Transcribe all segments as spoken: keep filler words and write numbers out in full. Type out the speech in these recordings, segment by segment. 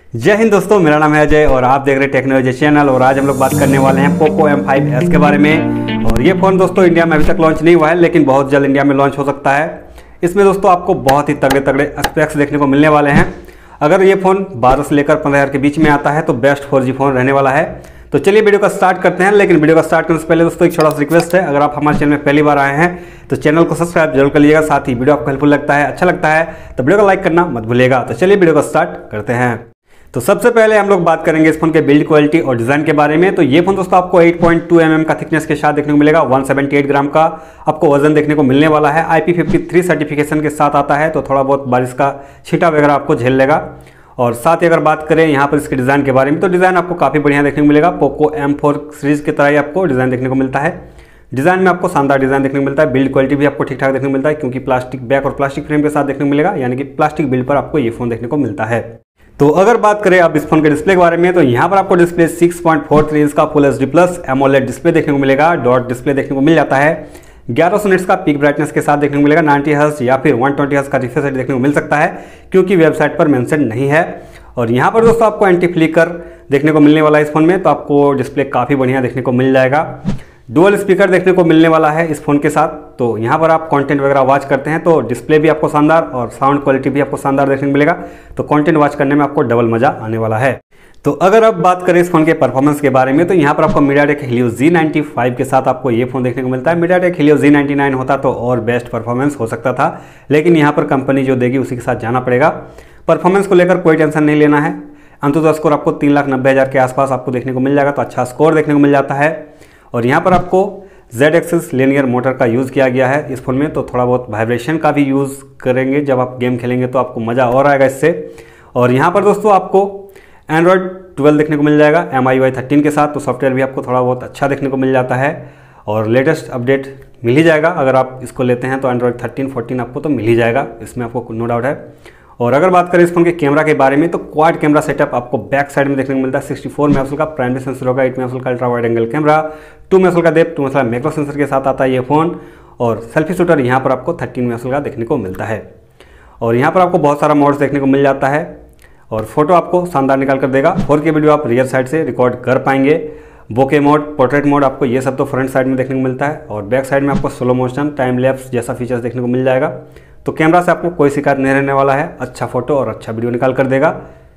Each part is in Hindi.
जय हिंद दोस्तों, मेरा नाम है अजय और आप देख रहे हैं टेक्नोलॉजी चैनल। और आज हम लोग बात करने वाले हैं पोको एम फाइव एस के बारे में। और ये फ़ोन दोस्तों इंडिया में अभी तक लॉन्च नहीं हुआ है, लेकिन बहुत जल्द इंडिया में लॉन्च हो सकता है। इसमें दोस्तों आपको बहुत ही तगड़े तगड़े स्पेक्स देखने को मिलने वाले हैं। अगर ये फ़ोन बारह से लेकर पंद्रह हज़ार के बीच में आता है तो बेस्ट फोर जी फ़ोन रहने वाला है। तो चलिए वीडियो का स्टार्ट करते हैं। लेकिन वीडियो का स्टार्ट करने से पहले दोस्तों एक छोटा सा रिक्वेस्ट है, अगर आप हमारे चैनल में पहली बार आए हैं तो चैनल को सब्सक्राइब जरूर कर लीजिएगा। साथ ही वीडियो आपको हेल्पफुल लगता है, अच्छा लगता है तो वीडियो को लाइक करना मत भूलिएगा। तो चलिए वीडियो को स्टार्ट करते हैं। तो सबसे पहले हम लोग बात करेंगे इस फोन के बिल्ड क्वालिटी और डिज़ाइन के बारे में। तो ये फोन दोस्तों आपको eight point two M M का थिकनेस के साथ देखने को मिलेगा। वन सेवेंटी एट ग्राम का आपको वजन देखने को मिलने वाला है। I P fifty three certification के साथ आता है, तो थोड़ा बहुत बारिश का छींटा वगैरह आपको झेल लेगा। और साथ ही अगर बात करें यहाँ पर इसके डिज़ाइन के बारे में, तो डिज़ाइन आपको काफ़ी बढ़िया देखने को मिलेगा। पोको एम फोर सीरीज़ की तरह ही आपको डिज़ाइन देखने को मिलता है। डिज़ाइन में आपको शानदार डिज़ाइन देखने को मिलता है। बिल्ड क्वालिटी भी आपको ठीक ठाक देखने को मिलता है, क्योंकि प्लास्टिक बैक और प्लास्टिक फ्रेम के साथ देखने को मिलेगा, यानी कि प्लास्टिक बिल्ड पर आपको ये फ़ोन देखने को मिलता है। तो अगर बात करें आप इस फोन के डिस्प्ले के बारे में, तो यहाँ पर आपको display six point four three inch का full H D plus AMOLED display देखने को मिलेगा। डॉट डिस्प्ले देखने को मिल जाता है। ग्यारह सौ निट्स का पीक ब्राइटनेस के साथ देखने को मिलेगा। नाइंटी हर्ट्ज या फिर वन ट्वेंटी हर्ट्ज का रिफ्रेश रेट देखने को मिल सकता है, क्योंकि वेबसाइट पर मेंशन नहीं है। और यहाँ पर दोस्तों आपको एंटी फ्लिकर देखने को मिलने वाला है इस फोन में, तो आपको डिस्प्ले काफ़ी बढ़िया देखने को मिल जाएगा। डुअल स्पीकर देखने को मिलने वाला है इस फोन के साथ। तो यहाँ पर आप कंटेंट वगैरह वॉच करते हैं तो डिस्प्ले भी आपको शानदार और साउंड क्वालिटी भी आपको शानदार देखने को मिलेगा। तो कंटेंट वॉच करने में आपको डबल मजा आने वाला है। तो अगर अब बात करें इस फोन के परफॉर्मेंस के बारे में, तो यहाँ पर आपको MediaTek Helio G ninety five के साथ आपको ये फोन देखने को मिलता है। MediaTek Helio G ninety nine होता तो और बेस्ट परफॉर्मेंस हो सकता था, लेकिन यहाँ पर कंपनी जो देगी उसी के साथ जाना पड़ेगा। परफॉर्मेंस को लेकर कोई टेंशन नहीं लेना है। अंततः स्कोर आपको तीन लाख नब्बे हज़ार के आसपास आपको देखने को मिल जाएगा, तो अच्छा स्कोर देखने को मिल जाता है। और यहाँ पर आपको जेड एक्सिस लिनियर मोटर का यूज़ किया गया है इस फोन में, तो थोड़ा बहुत वाइब्रेशन का भी यूज़ करेंगे जब आप गेम खेलेंगे, तो आपको मज़ा और आएगा इससे। और यहाँ पर दोस्तों आपको एंड्रॉयड ट्वेल्व देखने को मिल जाएगा M I U I thirteen के साथ, तो सॉफ्टवेयर भी आपको थोड़ा बहुत अच्छा देखने को मिल जाता है। और लेटेस्ट अपडेट मिल ही जाएगा। अगर आप इसको लेते हैं तो एंड्रॉयड थर्टीन फोर्टीन आपको तो मिल ही जाएगा, इसमें आपको नो डाउट है। और अगर बात करें इस फोन के कैमरा के बारे में, तो क्वाड कैमरा सेटअप आपको बैक साइड में देखने को मिलता है। सिक्सटी फोर मेगापिक्सल का प्राइमरी सेंसर होगा, एट मेगापिक्सल का ultra wide angle camera, two megapixel का depth, two megapixel macro sensor के साथ आता है ये फ़ोन। और सेल्फी शूटर यहाँ पर आपको थर्टीन मेगापिक्सल का देखने को मिलता है। और यहाँ पर आपको बहुत सारा मोड्स देखने को मिल जाता है और फोटो आपको शानदार निकाल कर देगा। फोर के वीडियो आप रियर साइड से रिकॉर्ड कर पाएंगे। बोके मोड, पोर्ट्रेट मोड आपको ये सब तो फ्रंट साइड में देखने को मिलता है। और बैक साइड में आपको स्लो मोशन, टाइम लैप्स जैसा फीचर्स देखने को मिल जाएगा। तो कैमरा से आपको कोई शिकायत नहीं रहने वाला है, अच्छा फोटो और अच्छा वीडियो निकाल कर देगा।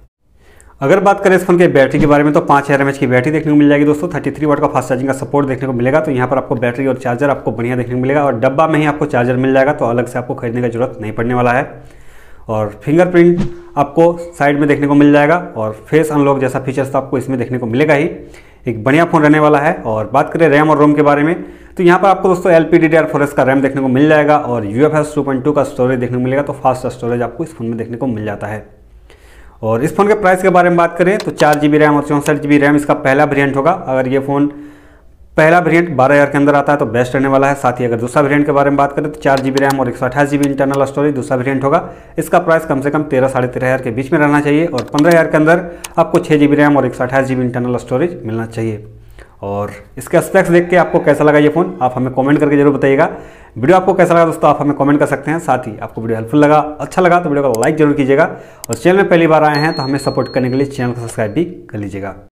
अगर बात करें इस फोन के बैटरी के बारे में, तो पाँच हज़ार एम एच की बैटरी देखने को मिल जाएगी दोस्तों। थर्टी थ्री वाट का फास्ट चार्जिंग का सपोर्ट देखने को मिलेगा। तो यहाँ पर आपको बैटरी और चार्जर आपको बढ़िया देखने को मिलेगा। और डब्बा में ही आपको चार्जर मिल जाएगा, तो अलग से आपको खरीदने की जरूरत नहीं पड़ने वाला है। और फिंगरप्रिंट आपको साइड में देखने को मिल जाएगा। और फेस अनलॉक जैसा फीचर्स तो आपको इसमें देखने को मिलेगा ही। एक बढ़िया फ़ोन रहने वाला है। और बात करें रैम और रोम के बारे में, तो यहाँ पर आपको दोस्तों L P D D R four S का रैम देखने को मिल जाएगा। और U F S two point two का स्टोरेज देखने को मिलेगा। तो फास्ट स्टोरेज आपको इस फोन में देखने को मिल जाता है। और इस फोन के प्राइस के बारे में बात करें तो चार जी बी रैम और चौंसठ जी बी रैम इसका पहला वेरिएंट होगा। अगर ये फ़ोन पहला वेरिएंट बारह हज़ार के अंदर आता है तो बेस्ट रहने वाला है। साथ ही अगर दूसरा वेरिएंट के बारे में बात करें तो चार जी बी रैम और एक सौ अट्ठाईस जी बी इंटरनल स्टोरेज दूसरा वेरिएंट होगा। इसका प्राइस कम से कम तेरह साढ़े तेरह हज़ार के बीच में रहना चाहिए। और पंद्रह हज़ार के अंदर आपको छः जी बी रैम और एक सौ अट्ठाईस जी बी इंटरनल स्टोरेज मिलना चाहिए। और इसके स्पेक्स देख के आपको कैसा लगा ये फ़ोन, आप हमें कमेंट करके जरूर बताइएगा। वीडियो आपको कैसा लगा दोस्तों, आप हमें कमेंट कर सकते हैं। साथ ही आपको वीडियो हेल्पफुल लगा, अच्छा लगा तो वीडियो को लाइक जरूर कीजिएगा। और चैनल में पहली बार आए हैं तो हमें सपोर्ट करने के लिए चैनल को सब्सक्राइब भी कर लीजिएगा।